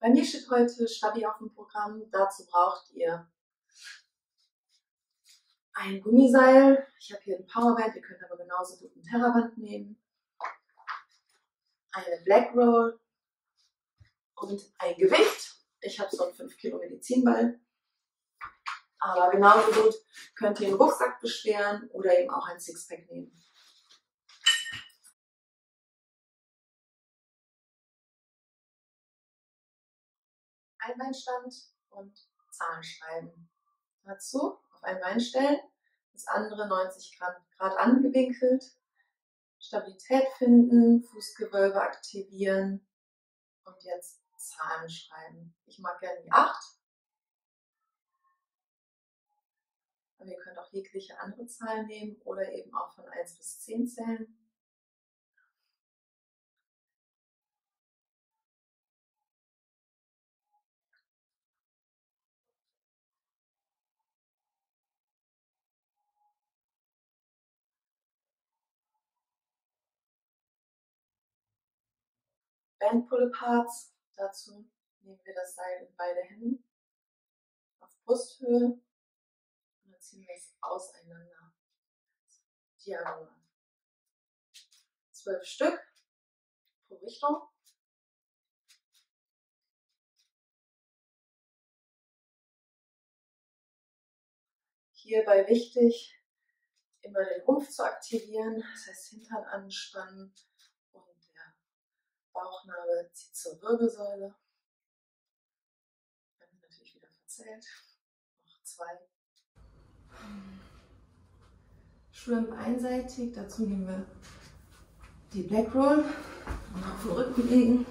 Bei mir steht heute Stabi auf dem Programm. Dazu braucht ihr ein Gummiseil. Ich habe hier ein Powerband, ihr könnt aber genauso gut ein Terraband nehmen. Eine Black Roll und ein Gewicht. Ich habe so einen 5 Kilo Medizinball. Aber genauso gut könnt ihr einen Rucksack beschweren oder eben auch ein Sixpack nehmen. Einbeinstand und Zahlen schreiben. Dazu auf ein Bein stellen, das andere 90 Grad angewinkelt, Stabilität finden, Fußgewölbe aktivieren und jetzt Zahlen schreiben. Ich mag gerne die 8, aber ihr könnt auch jegliche andere Zahl nehmen oder eben auch von 1 bis 10 zählen. Band Pull Aparts. Dazu nehmen wir das Seil in beide Hände auf Brusthöhe und dann ziehen wir es auseinander. Diagonal. 12 Stück pro Richtung. Hierbei wichtig, immer den Rumpf zu aktivieren, das heißt Hintern anspannen und der Bauchnabel zieht zur Wirbelsäule. Dann wird natürlich wieder verzählt. Noch 2. Shrimp einseitig, dazu nehmen wir die Black Roll und auf den Rücken legen.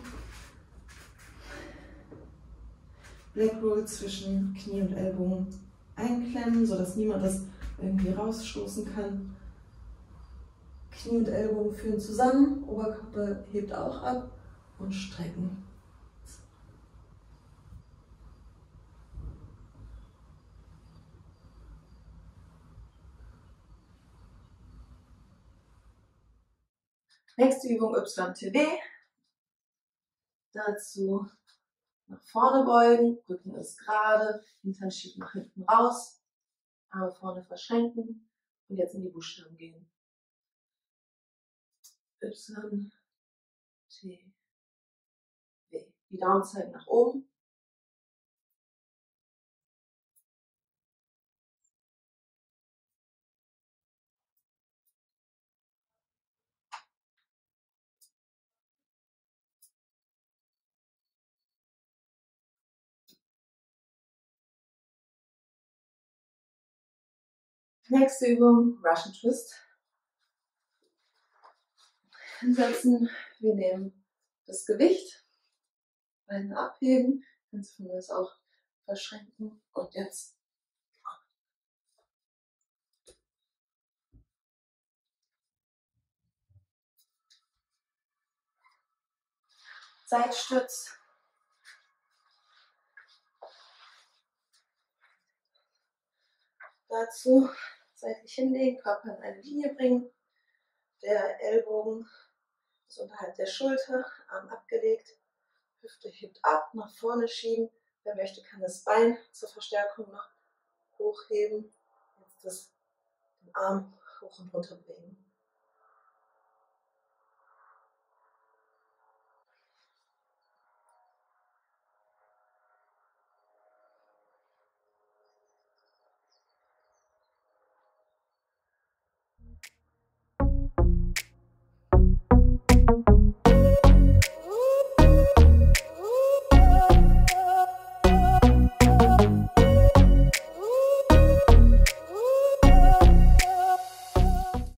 Black Roll zwischen Knie und Ellbogen einklemmen, sodass niemand das irgendwie rausstoßen kann. Knie und Ellbogen führen zusammen, Oberkörper hebt auch ab und strecken. Nächste Übung YTW. Dazu nach vorne beugen, Rücken ist gerade, Hintern schiebt nach hinten raus, Arme vorne verschränken und jetzt in die Buchstaben gehen. Y, T, W. Die Daumen zeigen nach oben. Nächste Übung, Russian Twist. Hinsetzen, wir nehmen das Gewicht, Beine abheben, kannst du das auch verschränken und jetzt Seitstütz. Dazu seitlich hinlegen, Körper in eine Linie bringen, der Ellbogen ist unterhalb der Schulter, Arm abgelegt, Hüfte hebt ab, nach vorne schieben. Wer möchte, kann das Bein zur Verstärkung noch hochheben. Jetzt den Arm hoch und runter bewegen.